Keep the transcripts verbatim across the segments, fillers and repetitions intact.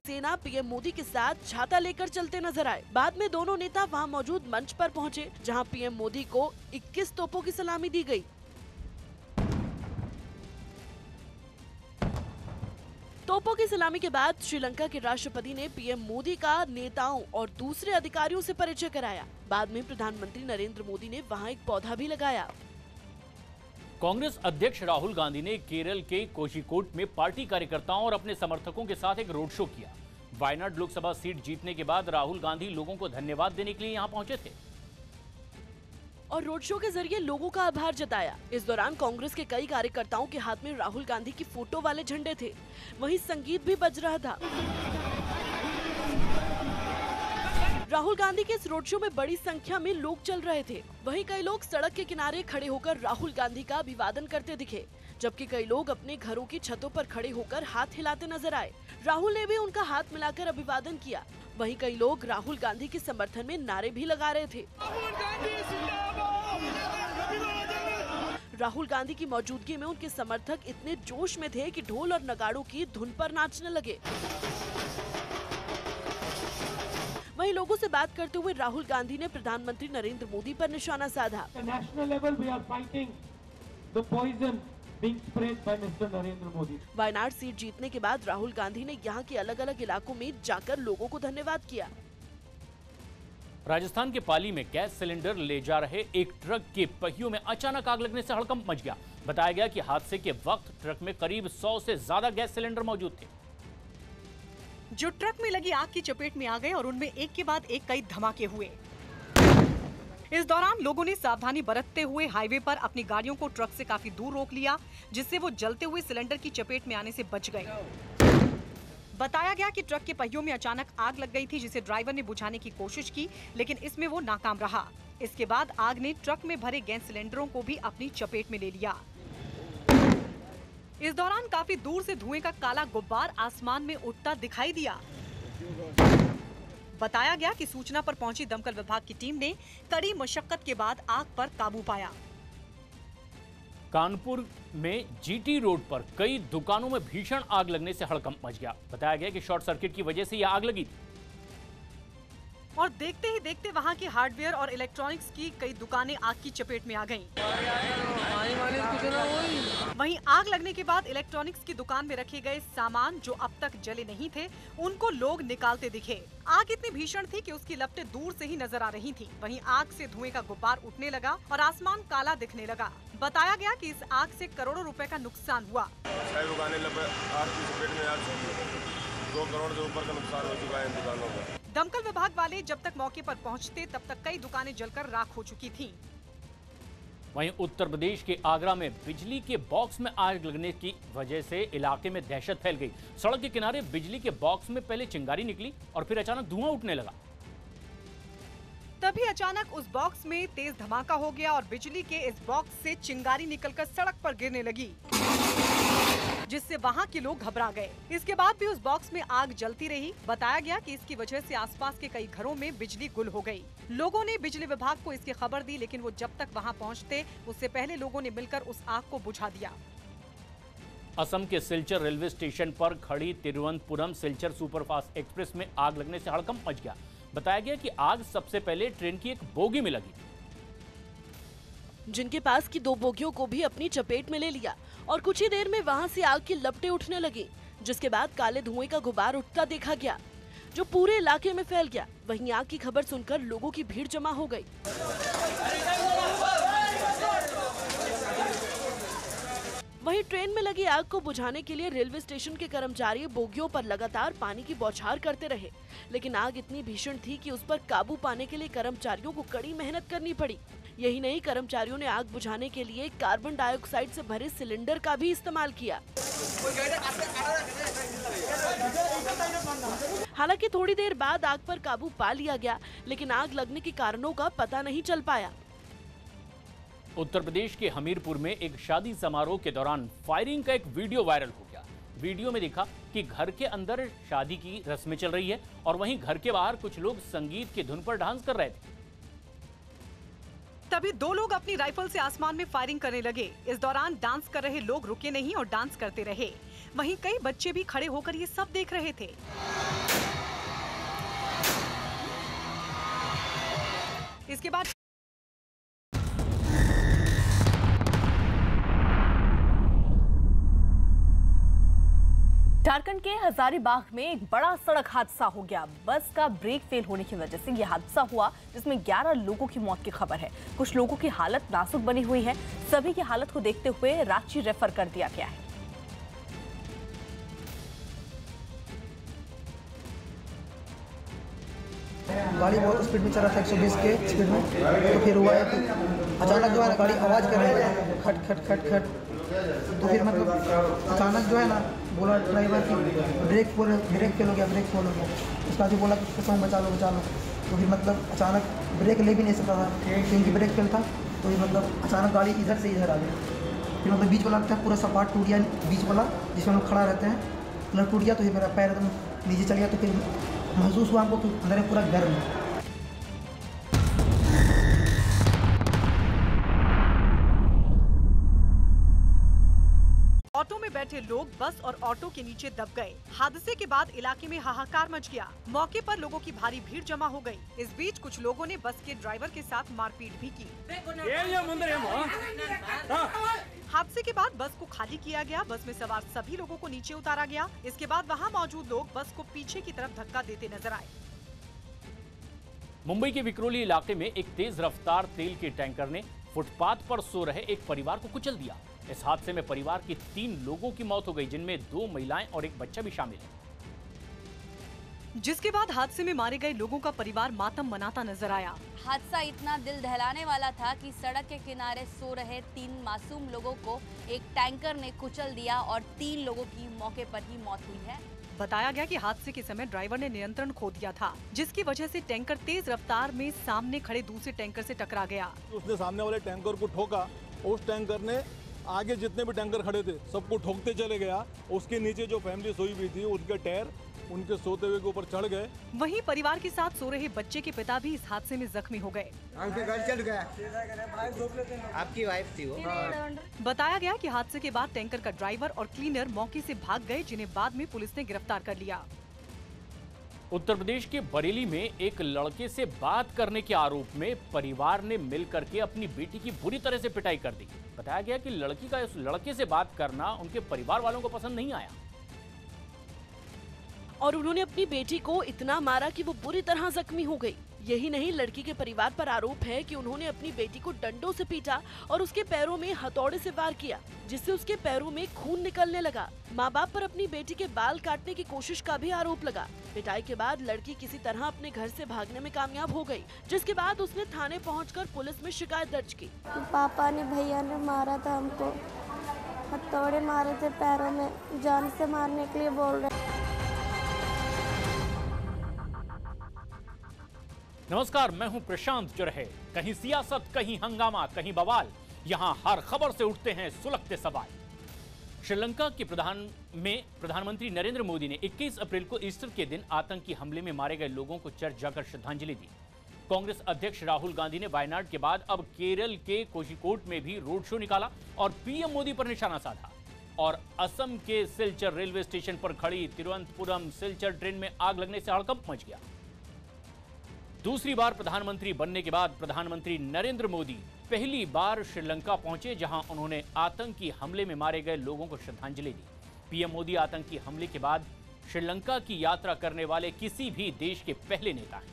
Saxena PM Modi के साथ छाता लेकर चलते नजर आए। बाद में दोनों नेता वहां मौजूद मंच पर पहुंचे, जहां पीएम मोदी को इक्कीस तोपों की सलामी दी गई। तोपों की सलामी के बाद श्रीलंका के राष्ट्रपति ने पीएम मोदी का नेताओं और दूसरे अधिकारियों से परिचय कराया। बाद में प्रधानमंत्री नरेंद्र मोदी ने वहां एक पौधा भी लगाया। कांग्रेस अध्यक्ष राहुल गांधी ने केरल के कोझिकोड में पार्टी कार्यकर्ताओं और अपने समर्थकों के साथ एक रोड शो किया। वायनाड लोकसभा सीट जीतने के बाद राहुल गांधी लोगों को धन्यवाद देने के लिए यहां पहुंचे थे और रोड शो के जरिए लोगों का आभार जताया। इस दौरान कांग्रेस के कई कार्यकर्ताओं के हाथ में राहुल गांधी की फोटो वाले झंडे थे। वहीं संगीत भी बज रहा था। राहुल गांधी के इस रोड शो में बड़ी संख्या में लोग चल रहे थे। वहीं कई लोग सड़क के किनारे खड़े होकर राहुल गांधी का अभिवादन करते दिखे, जबकि कई लोग अपने घरों की छतों पर खड़े होकर हाथ हिलाते नजर आए। राहुल ने भी उनका हाथ मिलाकर अभिवादन किया। वहीं कई लोग राहुल गांधी के समर्थन में नारे भी लगा रहे थे। राहुल गांधी की मौजूदगी में उनके समर्थक इतने जोश में थे कि ढोल और नगाड़ों की धुन पर नाचने लगे। वहीं लोगों से बात करते हुए राहुल गांधी ने प्रधानमंत्री नरेंद्र मोदी पर निशाना साधा। National level we are fighting the poison being spread by mister Narendra Modi. Wayanad seat जीतने के बाद राहुल गांधी ने यहां के अलग अलग इलाकों में जाकर लोगों को धन्यवाद किया। राजस्थान के पाली में गैस सिलेंडर ले जा रहे एक ट्रक के पहियों में अचानक आग लगने से हड़कंप मच गया। बताया गया कि हादसे के वक्त ट्रक में करीब सौ से ज्यादा गैस सिलेंडर मौजूद थे, जो ट्रक में लगी आग की चपेट में आ गए और उनमें एक के बाद एक कई धमाके हुए। इस दौरान लोगों ने सावधानी बरतते हुए हाईवे पर अपनी गाड़ियों को ट्रक से काफी दूर रोक लिया, जिससे वो जलते हुए सिलेंडर की चपेट में आने से बच गए। बताया गया कि ट्रक के पहियों में अचानक आग लग गई थी, जिसे ड्राइवर ने बुझाने की कोशिश की, लेकिन इसमें वो नाकाम रहा। इसके बाद आग ने ट्रक में भरे गैस सिलेंडरों को भी अपनी चपेट में ले लिया। इस दौरान काफी दूर से धुएं का काला गुब्बार आसमान में उड़ता दिखाई दिया। बताया गया कि सूचना पर पहुंची दमकल विभाग की टीम ने कड़ी मशक्कत के बाद आग पर काबू पाया। कानपुर में जीटी रोड पर कई दुकानों में भीषण आग लगने से हड़कंप मच गया। बताया गया कि शॉर्ट सर्किट की वजह से यह आग लगी थी और देखते ही देखते वहां की हार्डवेयर और इलेक्ट्रॉनिक्स की कई दुकानें आग की चपेट में आ गईं। वहीं आग लगने के बाद इलेक्ट्रॉनिक्स की दुकान में रखे गए सामान जो अब तक जले नहीं थे, उनको लोग निकालते दिखे। आग इतनी भीषण थी कि उसकी लपटें दूर से ही नजर आ रही थी। वहीं आग से धुएं का गुब्बार उठने लगा और आसमान काला दिखने लगा। बताया गया कि इस आग से करोड़ों रुपए का नुकसान हुआ। दो करोड़ से ऊपर का नुकसान हो चुका है इन दुकानों का। दमकल विभाग वाले जब तक मौके पर पहुंचते तब तक कई दुकानें जलकर राख हो चुकी थीं। वहीं उत्तर प्रदेश के आगरा में बिजली के बॉक्स में आग लगने की वजह से इलाके में दहशत फैल गई। सड़क के किनारे बिजली के बॉक्स में पहले चिंगारी निकली और फिर अचानक धुआं उठने लगा। तभी अचानक उस बॉक्स में तेज धमाका हो गया और बिजली के इस बॉक्स से चिंगारी निकलकर सड़क पर गिरने लगी, जिससे वहां के लोग घबरा गए। इसके बाद भी उस बॉक्स में आग जलती रही। बताया गया कि इसकी वजह से आसपास के कई घरों में बिजली गुल हो गई। लोगों ने बिजली विभाग को इसकी खबर दी, लेकिन वो जब तक वहां पहुंचते उससे पहले लोगों ने मिलकर उस आग को बुझा दिया। असम के सिलचर रेलवे स्टेशन पर खड़ी तिरुवनंतपुरम सिलचर सुपरफास्ट एक्सप्रेस में आग लगने से हड़कंप मच गया। बताया गया कि आग सबसे पहले ट्रेन की एक बोगी में लगी, जिनके पास की दो बोगियों को भी अपनी चपेट में ले लिया और कुछ ही देर में वहां से आग की लपटें उठने लगी, जिसके बाद काले धुएं का गुब्बार उठता देखा गया, जो पूरे इलाके में फैल गया। वहीं आग की खबर सुनकर लोगों की भीड़ जमा हो गई। वहीं ट्रेन में लगी आग को बुझाने के लिए रेलवे स्टेशन के कर्मचारी बोगियों पर लगातार पानी की बौछार करते रहे, लेकिन आग इतनी भीषण थी कि उस पर काबू पाने के लिए कर्मचारियों को कड़ी मेहनत करनी पड़ी। यही नहीं, कर्मचारियों ने आग बुझाने के लिए कार्बन डाइऑक्साइड से भरे सिलेंडर का भी इस्तेमाल किया। हालांकि थोड़ी देर बाद आग पर काबू पा लिया गया, लेकिन आग लगने के कारणों का पता नहीं चल पाया। उत्तर प्रदेश के हमीरपुर में एक शादी समारोह के दौरान फायरिंग का एक वीडियो वायरल हो गया। वीडियो में दिखा कि घर के अंदर शादी की रस्में चल रही है और वहीं घर के बाहर कुछ लोग संगीत की धुन पर डांस कर रहे थे। तभी दो लोग अपनी राइफल से आसमान में फायरिंग करने लगे। इस दौरान डांस कर रहे लोग रुके नहीं और डांस करते रहे। वहीं कई बच्चे भी खड़े होकर ये सब देख रहे थे। इसके बाद झारखंड के हजारीबाग में एक बड़ा सड़क हादसा हो गया। बस का ब्रेक फेल होने की वजह से यह हादसा हुआ, जिसमें ग्यारह लोगों की मौत की खबर है। कुछ लोगों की हालत नाजुक बनी हुई है। सभी की हालत को देखते हुए रांची रेफर कर दिया गया है। गाड़ी बहुत स्पीड में चल रहा था, एक सौ बीस के स्पीड में। तो फिर हुआ है कि अचानक जो है ना गाड़ी आवाज़ कर रही है, खट खट खट खट। तो फिर मतलब अचानक जो है ना बोला ड्राइवर की ब्रेक फेल ब्रेक फेल हो गया ब्रेक फेल हो गया। उसके बाद बोला कि कसम बचा लो बचा लो। तो फिर मतलब अचानक ब्रेक ले भी नहीं सकता था क्योंकि ब्रेक फेल था। तो फिर मतलब अचानक गाड़ी इधर से इधर आ गई। फिर मतलब बीच वाला था पूरा सपाट टूट गया, बीच वाला जिसमें हम खड़ा रहते हैं मतलब टूट गया। तो फिर मेरा पैर एकदम नीचे चल गया। तो फिर महसूस हुआ हमको कि अंदर पूरा गर्म है। ऑटो में बैठे लोग बस और ऑटो के नीचे दब गए। हादसे के बाद इलाके में हाहाकार मच गया। मौके पर लोगों की भारी भीड़ जमा हो गई। इस बीच कुछ लोगों ने बस के ड्राइवर के साथ मारपीट भी की। हादसे के बाद बस को खाली किया गया। बस में सवार सभी लोगों को नीचे उतारा गया। इसके बाद वहां मौजूद लोग बस को पीछे की तरफ धक्का देते नजर आए। मुंबई के विक्रोली इलाके में एक तेज रफ्तार तेल के टैंकर ने फुटपाथ पर सो रहे एक परिवार को कुचल दिया। इस हादसे में परिवार के तीन लोगों की मौत हो गई, जिनमें दो महिलाएं और एक बच्चा भी शामिल है। जिसके बाद हादसे में मारे गए लोगों का परिवार मातम मनाता नजर आया। हादसा इतना दिल दहलाने वाला था कि सड़क के किनारे सो रहे तीन मासूम लोगों को एक टैंकर ने कुचल दिया और तीन लोगों की मौके पर ही मौत हुई है। बताया गया कि हादसे के समय ड्राइवर ने नियंत्रण खो दिया था, जिसकी वजह से टैंकर तेज रफ्तार में सामने खड़े दूसरे टैंकर से टकरा गया। उसने सामने वाले टैंकर को ठोका। उस टैंकर ने आगे जितने भी टैंकर खड़े थे सबको ठोकते चले गया। उसके नीचे जो फैमिली सोई हुई थी उनके टायर उनके सोते हुए के ऊपर चढ़ गए। वहीं परिवार के साथ सो रहे बच्चे के पिता भी इस हादसे में जख्मी हो गए। चल गया। आपकी वाइफ थी वो। बताया गया कि हादसे के बाद टैंकर का ड्राइवर और क्लीनर मौके से भाग गए, जिन्हें बाद में पुलिस ने गिरफ्तार कर लिया। उत्तर प्रदेश के बरेली में एक लड़के से बात करने के आरोप में परिवार ने मिलकर के अपनी बेटी की बुरी तरह से पिटाई कर दी। बताया गया कि लड़की का इस लड़के से बात करना उनके परिवार वालों को पसंद नहीं आया और उन्होंने अपनी बेटी को इतना मारा कि वो बुरी तरह जख्मी हो गई। यही नहीं, लड़की के परिवार पर आरोप है कि उन्होंने अपनी बेटी को डंडों से पीटा और उसके पैरों में हथौड़े से वार किया, जिससे उसके पैरों में खून निकलने लगा। माँ बाप पर अपनी बेटी के बाल काटने की कोशिश का भी आरोप लगा। पिटाई के बाद लड़की किसी तरह अपने घर से भागने में कामयाब हो गई, जिसके बाद उसने थाने पहुंचकर पुलिस में शिकायत दर्ज की। पापा ने भैया ने मारा था हमको, हथौड़े मारे थे पैरों में, जान से मारने के लिए बोल रहे। नमस्कार, मैं हूं प्रशांत जुरहे। कहीं सियासत, कहीं हंगामा, कहीं बवाल, यहां हर खबर से उठते हैं सुलगते सवाल। श्रीलंका के प्रधान में प्रधानमंत्री नरेंद्र मोदी ने इक्कीस अप्रैल को ईस्टर के दिन आतंकी हमले में मारे गए लोगों को चर्च जाकर श्रद्धांजलि दी। कांग्रेस अध्यक्ष राहुल गांधी ने वायनाड के बाद अब केरल के कोझिकोड में भी रोड शो निकाला और पीएम मोदी पर निशाना साधा। और असम के सिलचर रेलवे स्टेशन पर खड़ी तिरुवनंतपुरम सिलचर ट्रेन में आग लगने से हड़कंप मच गया। दूसरी बार प्रधानमंत्री बनने के बाद प्रधानमंत्री नरेंद्र मोदी पहली बार श्रीलंका पहुंचे, जहां उन्होंने आतंकी हमले में मारे गए लोगों को श्रद्धांजलि दी। पीएम मोदी आतंकी हमले के बाद श्रीलंका की यात्रा करने वाले किसी भी देश के पहले नेता हैं।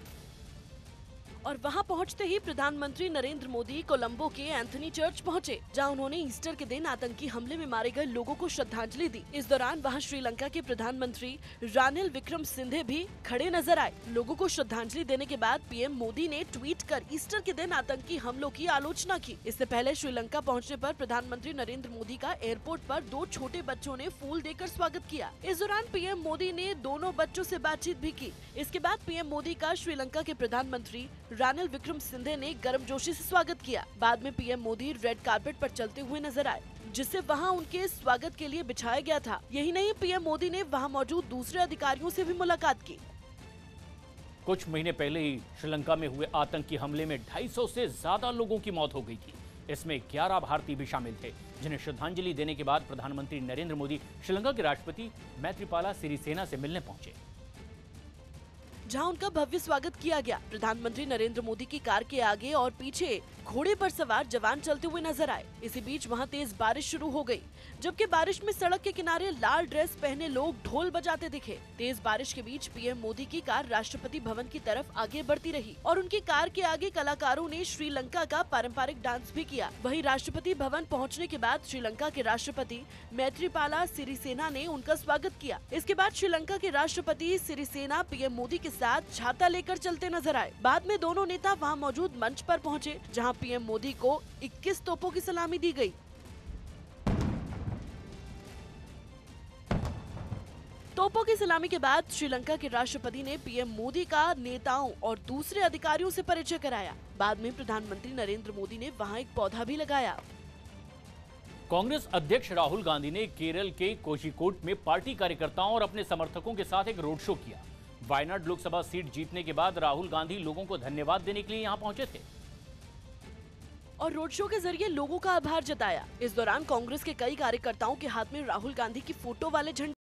और वहां पहुंचते ही प्रधानमंत्री नरेंद्र मोदी कोलंबो के एंथनी चर्च पहुंचे, जहां उन्होंने ईस्टर के दिन आतंकी हमले में मारे गए लोगों को श्रद्धांजलि दी। इस दौरान वहां श्रीलंका के प्रधानमंत्री रानिल विक्रमसिंघे भी खड़े नजर आए। लोगों को श्रद्धांजलि देने के बाद पीएम मोदी ने ट्वीट कर ईस्टर के दिन आतंकी हमलों की आलोचना की। इससे पहले श्रीलंका पहुँचने पर प्रधानमंत्री नरेंद्र मोदी का एयरपोर्ट पर दो छोटे बच्चों ने फूल देकर स्वागत किया। इस दौरान पीएम मोदी ने दोनों बच्चों से बातचीत भी की। इसके बाद पीएम मोदी का श्रीलंका के प्रधानमंत्री रानिल विक्रमसिंघे ने गर्मजोशी से स्वागत किया। बाद में पीएम मोदी रेड कारपेट पर चलते हुए नजर आए, जिससे वहां उनके स्वागत के लिए बिछाया गया था। यही नहीं, पीएम मोदी ने वहां मौजूद दूसरे अधिकारियों से भी मुलाकात की। कुछ महीने पहले ही श्रीलंका में हुए आतंकी हमले में ढाई सौ से ज्यादा लोगों की मौत हो गई थी। इसमें ग्यारह भारतीय भी शामिल थे, जिन्हें श्रद्धांजलि देने के बाद प्रधानमंत्री नरेंद्र मोदी श्रीलंका के राष्ट्रपति मैत्रीपाला सिरिसेना से मिलने पहुंचे। जहां उनका भव्य स्वागत किया गया। प्रधानमंत्री नरेंद्र मोदी की कार के आगे और पीछे घोड़े पर सवार जवान चलते हुए नजर आए। इसी बीच वहां तेज बारिश शुरू हो गई, जबकि बारिश में सड़क के किनारे लाल ड्रेस पहने लोग ढोल बजाते दिखे। तेज बारिश के बीच पीएम मोदी की कार राष्ट्रपति भवन की तरफ आगे बढ़ती रही और उनकी कार के आगे कलाकारों ने श्रीलंका का पारंपरिक डांस भी किया। वहीं राष्ट्रपति भवन पहुंचने के बाद श्रीलंका के राष्ट्रपति मैत्रीपाला सिरिसेना ने उनका स्वागत किया। इसके बाद श्रीलंका के राष्ट्रपति सिरिसेना पीएम मोदी के साथ छाता लेकर चलते नजर आए। बाद में दोनों नेता वहां मौजूद मंच पर पहुंचे, जहां पीएम मोदी को इक्कीस तोपों की सलामी दी गई। तोपों की सलामी के बाद श्रीलंका के राष्ट्रपति ने पीएम मोदी का नेताओं और दूसरे अधिकारियों से परिचय कराया। बाद में प्रधानमंत्री नरेंद्र मोदी ने वहां एक पौधा भी लगाया। कांग्रेस अध्यक्ष राहुल गांधी ने केरल के कोझिकोड में पार्टी कार्यकर्ताओं और अपने समर्थकों के साथ एक रोड शो किया। वायनाड लोकसभा सीट जीतने के बाद राहुल गांधी लोगों को धन्यवाद देने के लिए यहां पहुंचे थे और रोड शो के जरिए लोगों का आभार जताया। इस दौरान कांग्रेस के कई कार्यकर्ताओं के हाथ में राहुल गांधी की फोटो वाले झंडे